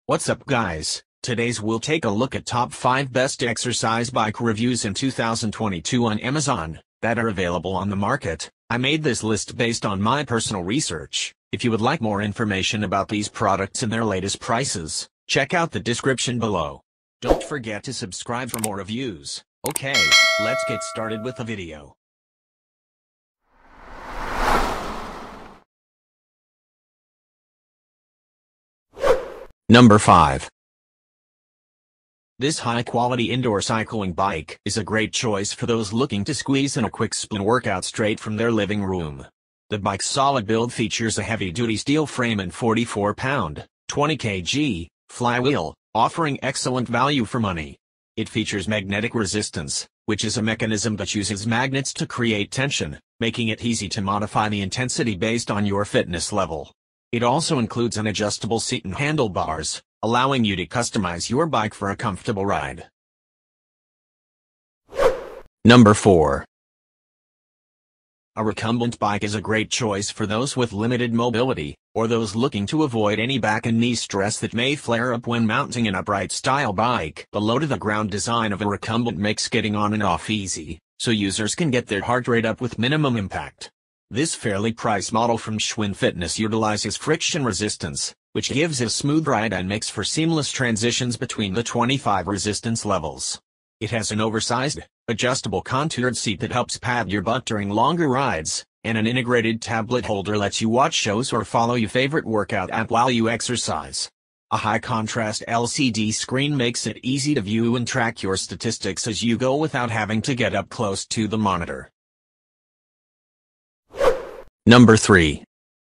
What's up guys, today's we'll take a look at top 5 best exercise bike reviews in 2022 on Amazon, that are available on the market. I made this list based on my personal research. If you would like more information about these products and their latest prices, check out the description below. Don't forget to subscribe for more reviews. Okay, let's get started with the video. Number 5. This high-quality indoor cycling bike is a great choice for those looking to squeeze in a quick spin workout straight from their living room. The bike's solid build features a heavy-duty steel frame and 44-pound, 20 kg, flywheel, offering excellent value for money. It features magnetic resistance, which is a mechanism that uses magnets to create tension, making it easy to modify the intensity based on your fitness level. It also includes an adjustable seat and handlebars, allowing you to customize your bike for a comfortable ride. Number 4. A recumbent bike is a great choice for those with limited mobility, or those looking to avoid any back and knee stress that may flare up when mounting an upright style bike. The low-to-the-ground design of a recumbent makes getting on and off easy, so users can get their heart rate up with minimum impact. This fairly priced model from Schwinn Fitness utilizes friction resistance, which gives a smooth ride and makes for seamless transitions between the 25 resistance levels. It has an oversized, adjustable contoured seat that helps pad your butt during longer rides, and an integrated tablet holder lets you watch shows or follow your favorite workout app while you exercise. A high-contrast LCD screen makes it easy to view and track your statistics as you go without having to get up close to the monitor. Number 3.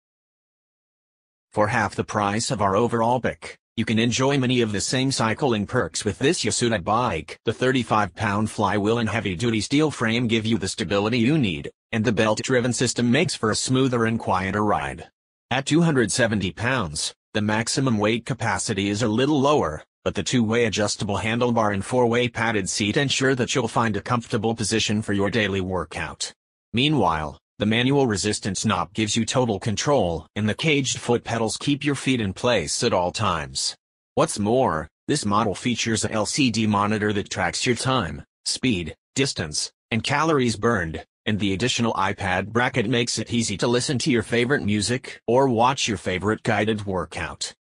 For half the price of our overall bike, you can enjoy many of the same cycling perks with this Yasuda bike. The 35-pound flywheel and heavy-duty steel frame give you the stability you need, and the belt-driven system makes for a smoother and quieter ride. At 270 pounds, the maximum weight capacity is a little lower, but the two-way adjustable handlebar and four-way padded seat ensure that you'll find a comfortable position for your daily workout. Meanwhile, the manual resistance knob gives you total control, and the caged foot pedals keep your feet in place at all times. What's more, this model features a LCD monitor that tracks your time, speed, distance, and calories burned, and the additional iPad bracket makes it easy to listen to your favorite music or watch your favorite guided workout.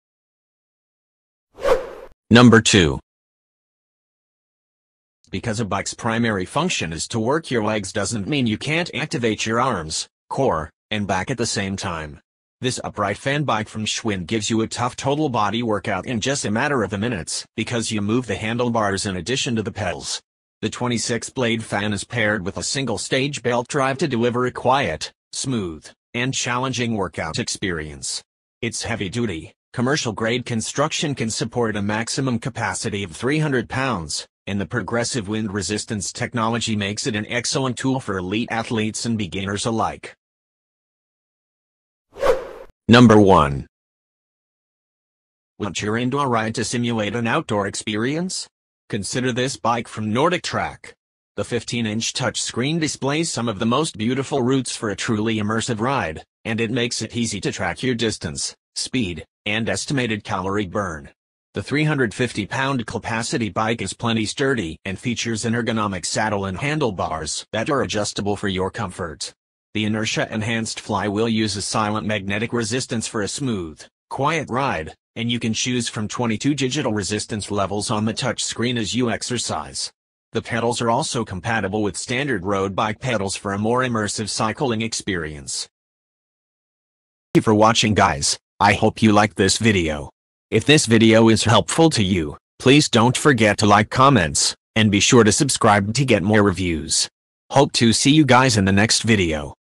Number 2. Because a bike's primary function is to work your legs doesn't mean you can't activate your arms, core, and back at the same time. This upright fan bike from Schwinn gives you a tough total body workout in just a matter of minutes because you move the handlebars in addition to the pedals. The 26-blade fan is paired with a single-stage belt drive to deliver a quiet, smooth, and challenging workout experience. Its heavy-duty, commercial-grade construction can support a maximum capacity of 300 pounds. And the progressive wind resistance technology makes it an excellent tool for elite athletes and beginners alike. Number 1. Want your indoor ride to simulate an outdoor experience? Consider this bike from Nordic Track. The 15-inch touchscreen displays some of the most beautiful routes for a truly immersive ride, and it makes it easy to track your distance, speed, and estimated calorie burn. The 350-pound capacity bike is plenty sturdy and features an ergonomic saddle and handlebars that are adjustable for your comfort. The inertia-enhanced flywheel uses silent magnetic resistance for a smooth, quiet ride, and you can choose from 22 digital resistance levels on the touchscreen as you exercise. The pedals are also compatible with standard road bike pedals for a more immersive cycling experience. Thank you for watching guys, I hope you liked this video. If this video is helpful to you, please don't forget to like, comments, and be sure to subscribe to get more reviews. Hope to see you guys in the next video.